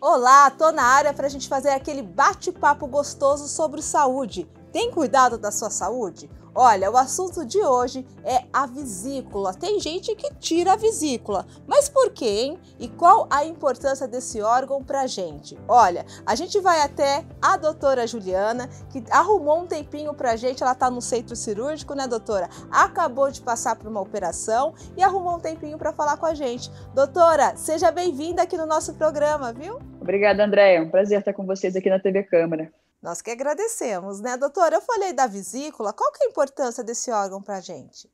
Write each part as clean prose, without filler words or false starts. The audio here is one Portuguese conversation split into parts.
Olá, tô na área para a gente fazer aquele bate-papo gostoso sobre saúde. Tem cuidado da sua saúde? Olha, o assunto de hoje é a vesícula. Tem gente que tira a vesícula, mas por quê, hein? E qual a importância desse órgão pra gente? Olha, a gente vai até a doutora Juliana, que arrumou um tempinho pra gente, ela tá no centro cirúrgico, né, doutora? Acabou de passar por uma operação e arrumou um tempinho para falar com a gente. Doutora, seja bem-vinda aqui no nosso programa, viu? Obrigada, Andréia. É um prazer estar com vocês aqui na TV Câmara. Nós que agradecemos, né, doutora? Eu falei da vesícula, qual que é a importância desse órgão para a gente?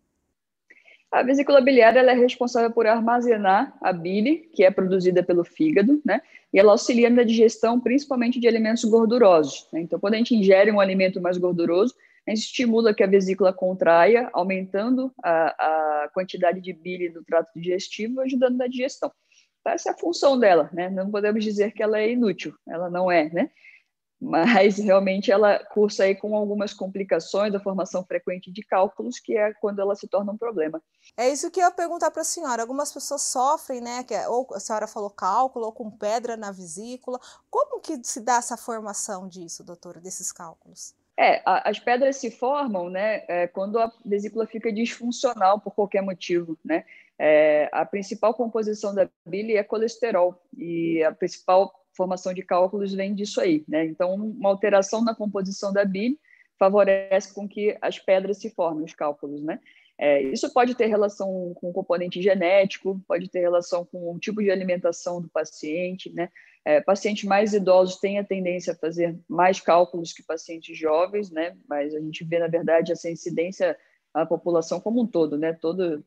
A vesícula biliar ela é responsável por armazenar a bile, que é produzida pelo fígado, né? E ela auxilia na digestão, principalmente de alimentos gordurosos, né? Então, quando a gente ingere um alimento mais gorduroso, a gente estimula que a vesícula contraia, aumentando a quantidade de bile no trato digestivo, ajudando na digestão. Então, essa é a função dela, né? Não podemos dizer que ela é inútil, ela não é, né? Mas realmente ela cursa aí com algumas complicações, a formação frequente de cálculos, que é quando ela se torna um problema. É isso que eu ia perguntar para a senhora. Algumas pessoas sofrem, né? Ou a senhora falou cálculo, ou com pedra na vesícula. Como que se dá essa formação disso, doutora, desses cálculos? As pedras se formam, né, quando a vesícula fica disfuncional por qualquer motivo, né? A principal composição da bile é colesterol e a principal formação de cálculos vem disso aí, né? Então, uma alteração na composição da bile favorece com que as pedras se formem, os cálculos, né? Isso pode ter relação com o componente genético, pode ter relação com o tipo de alimentação do paciente, né? Pacientes mais idosos têm a tendência a fazer mais cálculos que pacientes jovens, né? Mas a gente vê, na verdade, essa incidência na população como um todo, né?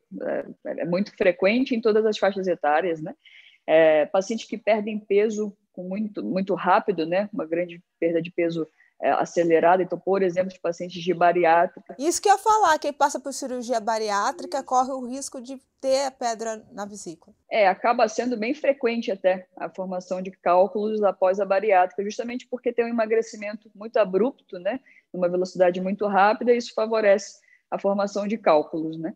É muito frequente em todas as faixas etárias, né? Pacientes que perdem peso muito rápido, né? Uma grande perda de peso acelerada. Então, por exemplo, os pacientes de bariátrica. Isso que eu ia falar, quem passa por cirurgia bariátrica corre o risco de ter a pedra na vesícula. Acaba sendo bem frequente até a formação de cálculos após a bariátrica, justamente porque tem um emagrecimento muito abrupto, né? Numa velocidade muito rápida, e isso favorece a formação de cálculos, né?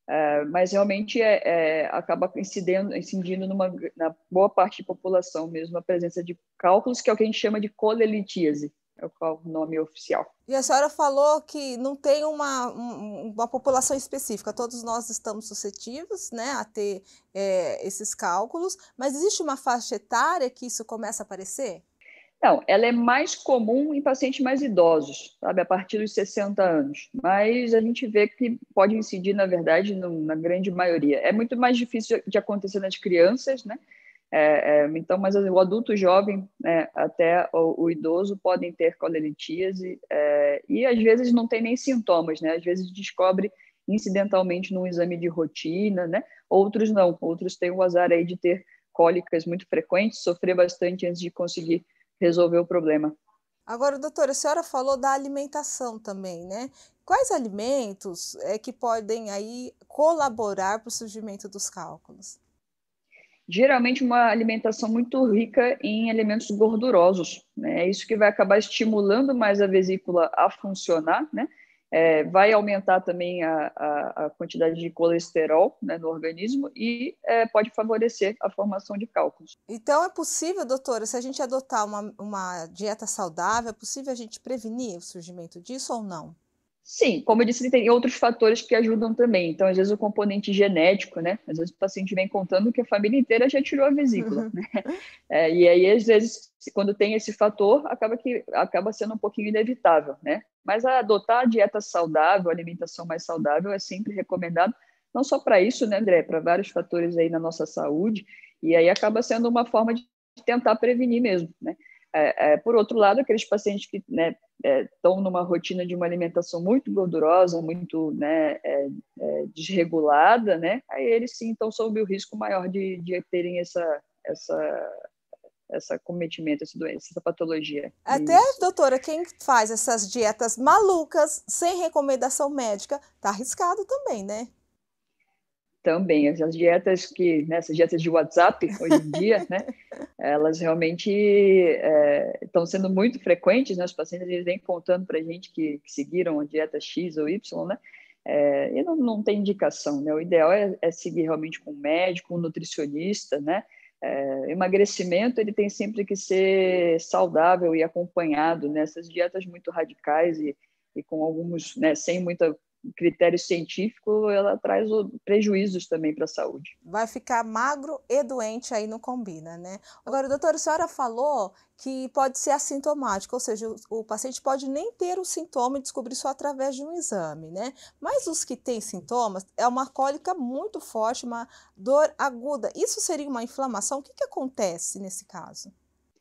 Mas realmente acaba incidindo na boa parte da população mesmo a presença de cálculos, que é o que a gente chama de colelitíase, é o nome oficial. E a senhora falou que não tem uma população específica, todos nós estamos suscetíveis, né, a ter esses cálculos, mas existe uma faixa etária que isso começa a aparecer? Não, ela é mais comum em pacientes mais idosos, sabe, a partir dos 60 anos, mas a gente vê que pode incidir, na verdade, na grande maioria. É muito mais difícil de acontecer nas crianças, né? Então, mas o adulto jovem, né, até o idoso podem ter colelitíase, e às vezes não tem nem sintomas, né? Às vezes descobre incidentalmente num exame de rotina, né? Outros não, outros têm o azar aí de ter cólicas muito frequentes, sofrer bastante antes de conseguir resolver o problema. Agora, doutora, a senhora falou da alimentação também, né? Quais alimentos que podem aí colaborar para o surgimento dos cálculos? Geralmente uma alimentação muito rica em elementos gordurosos, né? É isso que vai acabar estimulando mais a vesícula a funcionar, né? Vai aumentar também a quantidade de colesterol, né, no organismo e pode favorecer a formação de cálculos. Então, é possível, doutora, se a gente adotar uma dieta saudável, é possível a gente prevenir o surgimento disso ou não? Sim, como eu disse, tem outros fatores que ajudam também. Então, às vezes, o componente genético, né? Às vezes o paciente vem contando que a família inteira já tirou a vesícula, né? E aí, às vezes, quando tem esse fator, acaba sendo um pouquinho inevitável, né? Mas adotar a dieta saudável, a alimentação mais saudável é sempre recomendado, não só para isso, né, André? Para vários fatores aí na nossa saúde, e aí acaba sendo uma forma de tentar prevenir mesmo, né? Por outro lado, aqueles pacientes que, né, estão numa rotina de uma alimentação muito gordurosa, muito, né, desregulada, né, aí eles sim estão sob o risco maior de terem essa cometimento, essa doença, essa patologia. Até, Isso. doutora, quem faz essas dietas malucas, sem recomendação médica, tá arriscado também, né? Também, essas dietas né, essas dietas de WhatsApp, hoje em dia, né, elas realmente estão sendo muito frequentes, né, os pacientes eles vêm contando para a gente que seguiram a dieta X ou Y, né, e não tem indicação, né, o ideal é seguir realmente com um médico, um nutricionista, né, Emagrecimento ele tem sempre que ser saudável e acompanhado nessas dietas muito radicais e com alguns, né, sem muito critério científico, ela traz prejuízos também para a saúde. Vai ficar magro e doente, aí não combina, né? Agora, doutora, a senhora falou que pode ser assintomático, ou seja, o paciente pode nem ter o sintoma e descobrir só através de um exame, né? Mas os que têm sintomas, é uma cólica muito forte, uma dor aguda. Isso seria uma inflamação? O que acontece nesse caso?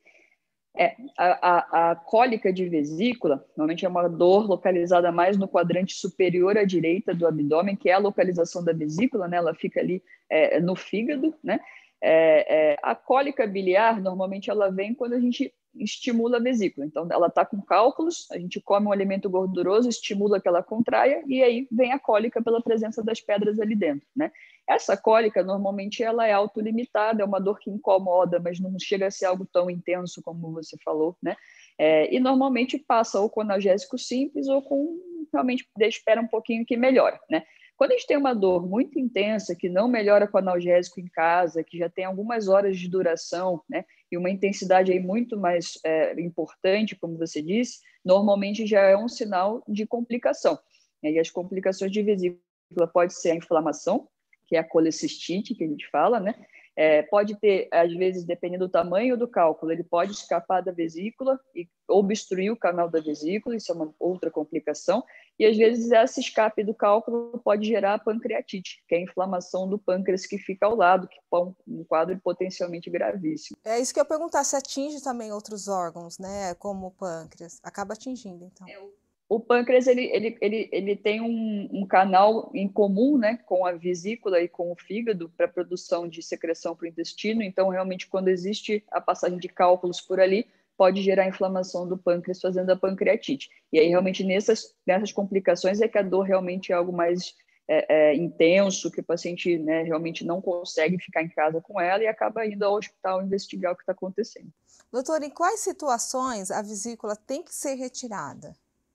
A cólica de vesícula, normalmente é uma dor localizada mais no quadrante superior à direita do abdômen, que é a localização da vesícula, né? Ela fica ali no fígado, né? A cólica biliar, normalmente, ela vem quando a gente estimula a vesícula. Então, ela está com cálculos, a gente come um alimento gorduroso, estimula que ela contraia, e aí vem a cólica pela presença das pedras ali dentro, né? Essa cólica, normalmente, ela é autolimitada, é uma dor que incomoda, mas não chega a ser algo tão intenso como você falou, né? E normalmente passa ou com analgésico simples ou com, realmente, espera um pouquinho que melhora, né? Quando a gente tem uma dor muito intensa, que não melhora com analgésico em casa, que já tem algumas horas de duração, né? E uma intensidade aí muito mais importante, como você disse, normalmente já é um sinal de complicação. E as complicações de vesícula pode ser a inflamação, que é a colecistite, que a gente fala, né? Pode ter, às vezes, dependendo do tamanho do cálculo, ele pode escapar da vesícula e obstruir o canal da vesícula, isso é uma outra complicação, e às vezes esse escape do cálculo pode gerar a pancreatite, que é a inflamação do pâncreas que fica ao lado, que é um quadro potencialmente gravíssimo. É isso que eu ia perguntar, se atinge também outros órgãos, né, como o pâncreas. Acaba atingindo, então. O pâncreas ele tem um canal em comum, né, com a vesícula e com o fígado para produção de secreção para o intestino. Então, realmente, quando existe a passagem de cálculos por ali, pode gerar inflamação do pâncreas, fazendo a pancreatite. E aí, realmente, nessas complicações é que a dor realmente é algo mais intenso, que o paciente, né, realmente não consegue ficar em casa com ela e acaba indo ao hospital investigar o que está acontecendo. Doutor, em quais situações a vesícula tem que ser retirada?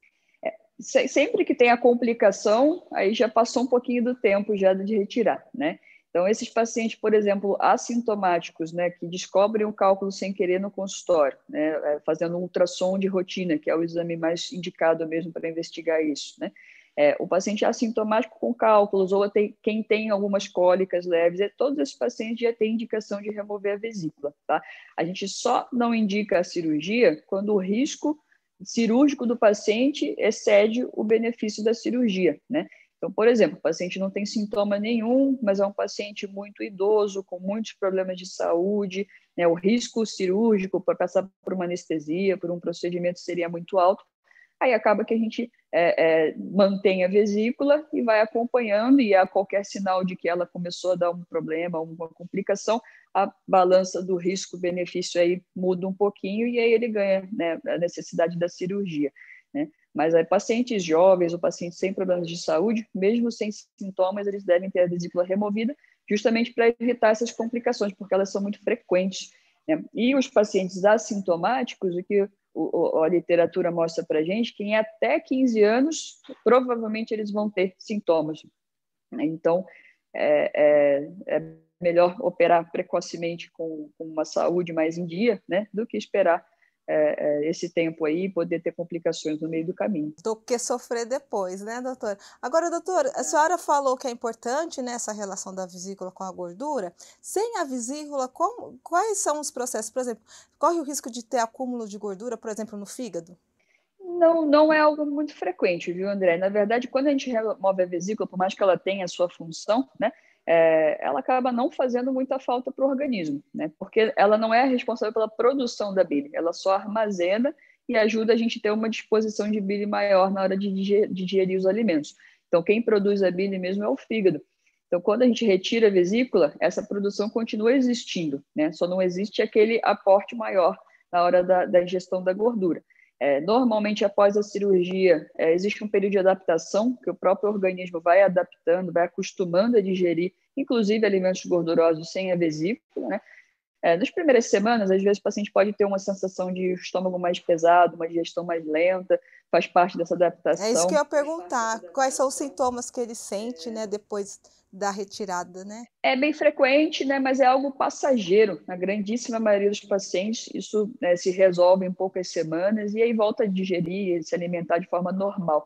Sempre que tem a complicação, aí já passou um pouquinho do tempo já de retirar, né? Então, esses pacientes, por exemplo, assintomáticos, né, que descobrem o cálculo sem querer no consultório, né, fazendo um ultrassom de rotina, que é o exame mais indicado mesmo para investigar isso, né? O paciente assintomático com cálculos, ou quem tem algumas cólicas leves, todos esses pacientes já têm indicação de remover a vesícula, tá? A gente só não indica a cirurgia quando o risco cirúrgico do paciente excede o benefício da cirurgia, né? Então, por exemplo, o paciente não tem sintoma nenhum, mas é um paciente muito idoso, com muitos problemas de saúde, né? O risco cirúrgico para passar por uma anestesia, por um procedimento seria muito alto. Aí acaba que a gente mantém a vesícula e vai acompanhando, e a qualquer sinal de que ela começou a dar um problema, uma complicação, a balança do risco-benefício aí muda um pouquinho e aí ele ganha, né, a necessidade da cirurgia, né? Mas aí, pacientes jovens ou pacientes sem problemas de saúde, mesmo sem sintomas, eles devem ter a vesícula removida, justamente para evitar essas complicações, porque elas são muito frequentes, né? E os pacientes assintomáticos, o que a literatura mostra para a gente, que em até 15 anos, provavelmente eles vão ter sintomas, né? Então, é melhor operar precocemente com uma saúde mais em dia, né, do que esperar esse tempo aí e poder ter complicações no meio do caminho. Do que sofrer depois, né, doutora? Agora, doutora, a senhora falou que é importante, né, essa relação da vesícula com a gordura. Sem a vesícula, quais são os processos? Por exemplo, corre o risco de ter acúmulo de gordura, por exemplo, no fígado? Não é algo muito frequente, viu, André? Na verdade, quando a gente remove a vesícula, por mais que ela tenha a sua função, né, ela acaba não fazendo muita falta para o organismo, né? Porque ela não é responsável pela produção da bile, ela só armazena e ajuda a gente a ter uma disposição de bile maior na hora de digerir os alimentos. Então, quem produz a bile mesmo é o fígado. Então, quando a gente retira a vesícula, essa produção continua existindo, né? Só não existe aquele aporte maior na hora da ingestão da gordura. Normalmente, após a cirurgia, existe um período de adaptação, que o próprio organismo vai adaptando, vai acostumando a digerir, inclusive alimentos gordurosos sem a vesícula, né? Nas primeiras semanas, às vezes o paciente pode ter uma sensação de estômago mais pesado, uma digestão mais lenta, faz parte dessa adaptação. É isso que eu ia perguntar, quais são os sintomas que ele sente, né, depois da retirada, né? É bem frequente, né, mas é algo passageiro. Na grandíssima maioria dos pacientes, isso, né, se resolve em poucas semanas e aí volta a digerir, se alimentar de forma normal.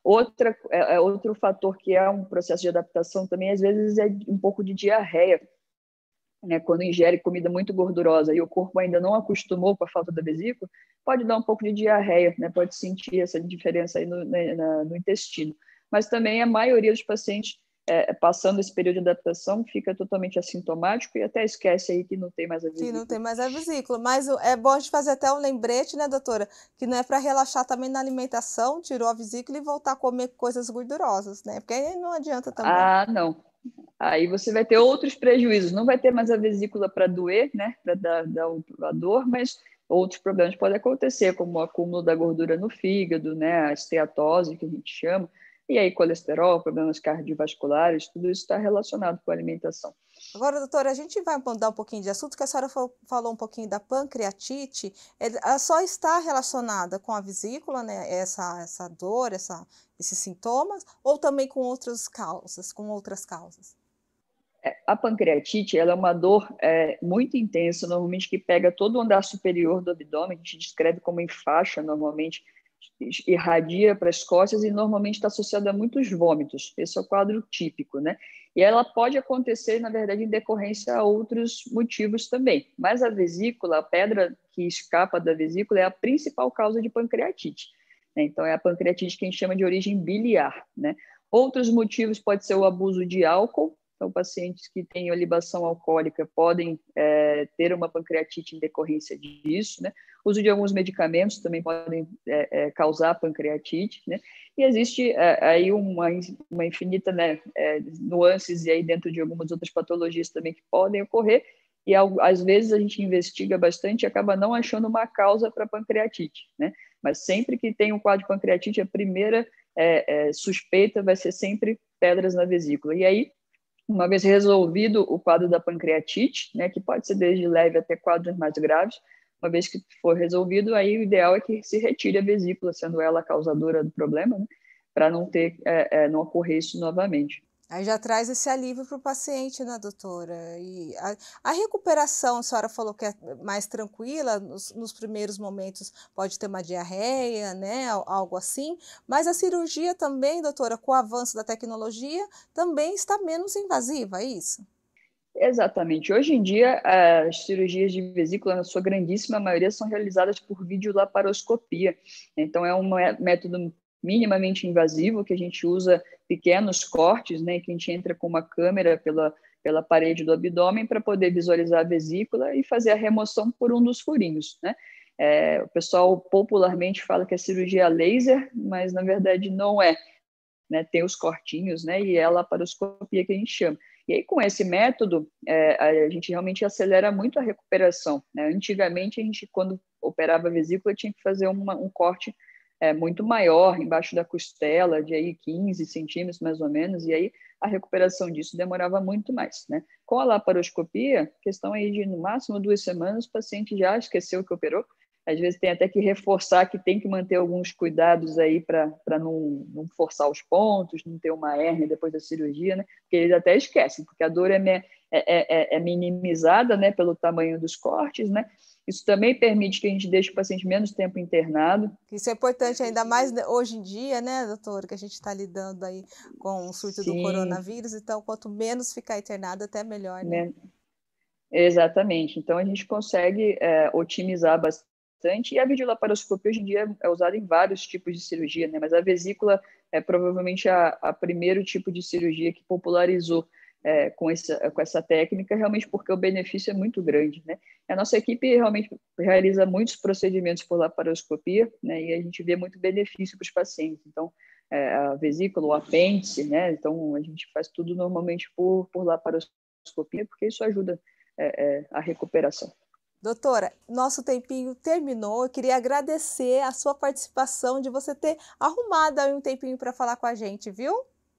Outro fator que é um processo de adaptação também, às vezes, é um pouco de diarreia, né? Quando ingere comida muito gordurosa e o corpo ainda não acostumou com a falta da vesícula, pode dar um pouco de diarreia, né? Pode sentir essa diferença aí no intestino. Mas também a maioria dos pacientes, passando esse período de adaptação, fica totalmente assintomático e até esquece aí que não tem mais a vesícula. Que não tem mais a vesícula. Mas é bom a gente fazer até um lembrete, né, doutora? Que não é para relaxar também na alimentação, tirou a vesícula e voltar a comer coisas gordurosas, né? Porque aí não adianta também. Ah, não. Aí você vai ter outros prejuízos. Não vai ter mais a vesícula para doer, né? Para dar a dor, mas outros problemas podem acontecer, como o acúmulo da gordura no fígado, né? A esteatose, que a gente chama. E aí, colesterol, problemas cardiovasculares, tudo isso está relacionado com a alimentação. Agora, doutora, a gente vai mudar um pouquinho de assunto, que a senhora falou um pouquinho da pancreatite. Ela só está relacionada com a vesícula, né? Essa dor, esses sintomas, ou também com outras causas? A pancreatite, ela é uma dor muito intensa, normalmente que pega todo o andar superior do abdômen, a gente descreve como em faixa, normalmente irradia para as costas e normalmente está associada a muitos vômitos. Esse é o quadro típico, né? E ela pode acontecer, na verdade, em decorrência a outros motivos também. Mas a vesícula, a pedra que escapa da vesícula, é a principal causa de pancreatite, né? Então, é a pancreatite que a gente chama de origem biliar, né? Outros motivos pode ser o abuso de álcool. Então, pacientes que têm libação alcoólica podem ter uma pancreatite em decorrência disso, né? O uso de alguns medicamentos também podem causar pancreatite, né? E existe aí uma infinita, né, nuances e aí dentro de algumas outras patologias também que podem ocorrer, e às vezes a gente investiga bastante e acaba não achando uma causa para pancreatite, né? Mas sempre que tem um quadro de pancreatite, a primeira suspeita vai ser sempre pedras na vesícula. E aí, uma vez resolvido o quadro da pancreatite, né, que pode ser desde leve até quadros mais graves, uma vez que for resolvido, aí o ideal é que se retire a vesícula, sendo ela a causadora do problema, né, para não ocorrer isso novamente. Aí já traz esse alívio para o paciente, né, doutora? E a recuperação, a senhora falou que é mais tranquila, nos primeiros momentos pode ter uma diarreia, né, algo assim, mas a cirurgia também, doutora, com o avanço da tecnologia, também está menos invasiva, é isso? Exatamente. Hoje em dia, as cirurgias de vesícula, na sua grandíssima maioria, são realizadas por videolaparoscopia. Então, é um método minimamente invasivo, que a gente usa pequenos cortes, né, que a gente entra com uma câmera pela parede do abdômen para poder visualizar a vesícula e fazer a remoção por um dos furinhos, né? O pessoal popularmente fala que é cirurgia laser, mas na verdade não é, né? Tem os cortinhos, né? E é a laparoscopia que a gente chama. E aí, com esse método, a gente realmente acelera muito a recuperação, né? Antigamente, a gente, quando operava a vesícula, tinha que fazer um corte muito maior, embaixo da costela, de aí 15 centímetros, mais ou menos, e aí a recuperação disso demorava muito mais, né? Com a laparoscopia, questão aí de, no máximo, 2 semanas, o paciente já esqueceu que operou. Às vezes tem até que reforçar que tem que manter alguns cuidados aí para não forçar os pontos, não ter uma hérnia depois da cirurgia, né? Porque eles até esquecem, porque a dor é minimizada, né, pelo tamanho dos cortes, né? Isso também permite que a gente deixe o paciente menos tempo internado. Isso é importante ainda mais hoje em dia, né, doutora, que a gente está lidando aí com o surto do Sim, coronavírus, então quanto menos ficar internado, até melhor, né? né? Exatamente. Então a gente consegue otimizar bastante. E a videolaparoscopia hoje em dia é usada em vários tipos de cirurgia, né? Mas a vesícula é provavelmente a primeiro tipo de cirurgia que popularizou com essa técnica, realmente porque o benefício é muito grande, né? A nossa equipe realmente realiza muitos procedimentos por laparoscopia, né? E a gente vê muito benefício para os pacientes. Então, a vesícula, o apêndice, né? Então, a gente faz tudo normalmente por laparoscopia, porque isso ajuda a recuperação. Doutora, nosso tempinho terminou. Eu queria agradecer a sua participação, de você ter arrumado aí um tempinho para falar com a gente, viu?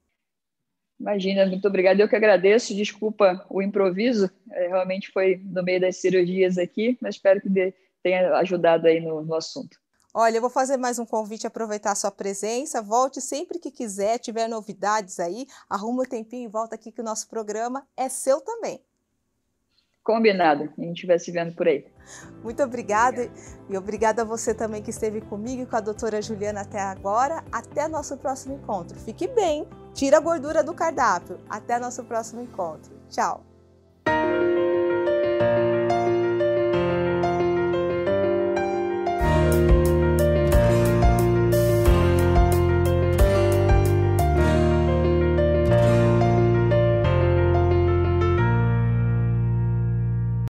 Imagina, muito obrigada. Eu que agradeço. Desculpa o improviso, realmente foi no meio das cirurgias aqui, mas espero que tenha ajudado aí no assunto. Olha, eu vou fazer mais um convite, aproveitar a sua presença. Volte sempre que quiser, tiver novidades aí, arruma um tempinho e volta aqui que o nosso programa é seu também. Combinado, a gente vai se vendo por aí. Muito obrigada e obrigada a você também que esteve comigo e com a doutora Juliana até agora. Até nosso próximo encontro. Fique bem, tira a gordura do cardápio. Até nosso próximo encontro. Tchau.